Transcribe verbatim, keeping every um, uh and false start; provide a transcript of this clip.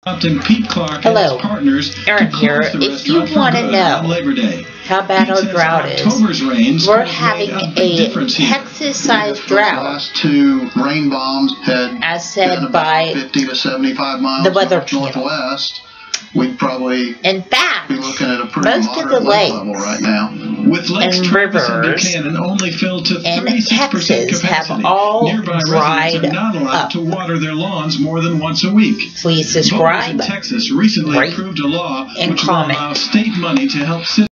Hello, Erin here. If you want to know how bad our drought is, we're having a Texas-sized drought, two rain bombs had as said by fifty to seventy-five miles the weather northwest. We'd probably in fact, be looking at a pretty most of the lakes level right now. With lakes and Travis rivers and Buchanan only filled to in thirty-six percent Texas capacity. have all Nearby dried residents are not allowed up. to water their lawns more than once a week. Please subscribe, Voters in Texas recently rate, approved a law and which comment. will allow state money to help citizens